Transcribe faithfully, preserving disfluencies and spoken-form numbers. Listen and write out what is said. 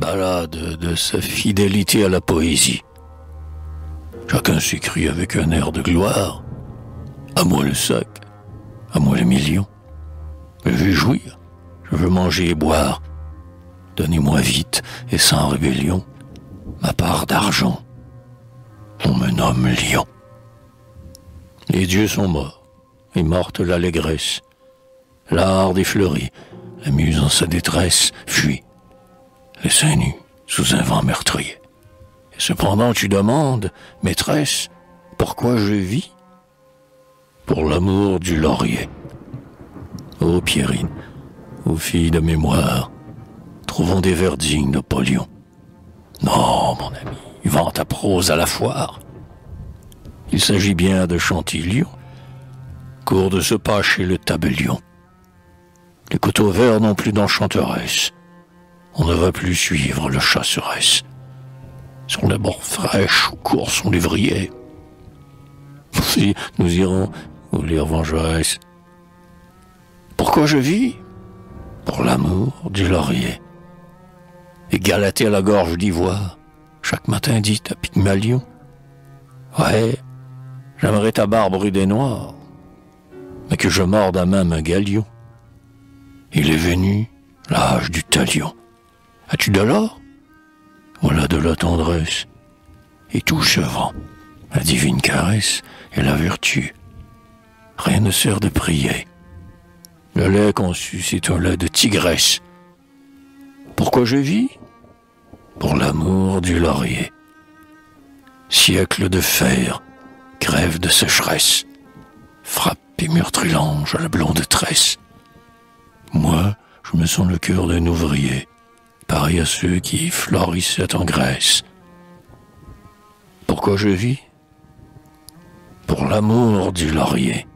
ballade de sa fidélité à la poésie. Chacun s'écrie avec un air de gloire. À moi le sac, à moi les millions. Je veux jouir, je veux manger et boire. Donnez-moi vite et sans rébellion ma part d'argent. On me nomme lion. Les dieux sont morts, et morte l'allégresse. L'art des fleuris, la muse en sa détresse, fuit, les seins nus sous un vent meurtrier. Et cependant tu demandes, maîtresse, pourquoi je vis? Pour l'amour du laurier. Ô Pierrine, ô fille de mémoire, trouvons des vers dignes d'Apollyon. Non, mon ami, vends ta prose à la foire. Il s'agit bien de Chantillion, cours de ce pas chez le tabellion. Les coteaux verts n'ont plus d'enchanteresse. On ne va plus suivre le chasseresse. Sur les bords fraîches où courent son lévrier. Si nous irons vous lire vengeresse. Pourquoi je vis? Pour l'amour du laurier. Et Galatée à la gorge d'ivoire, chaque matin dit à Pygmalion. Ouais, j'aimerais ta barbe ridée noire, mais que je morde à même un galion. Il est venu l'âge du talion. As-tu de l'or? Voilà de la tendresse. Et tout chevrant, la divine caresse et la vertu. Rien ne sert de prier. Le lait conçu, c'est un lait de tigresse. Pourquoi je vis? Pour l'amour du laurier. Siècle de fer, grève de sécheresse, frappe et meurtrit l'ange à la blonde tresse. Moi, je me sens le cœur d'un ouvrier, pareil à ceux qui florissaient en Grèce. Pourquoi je vis? Pour l'amour du laurier.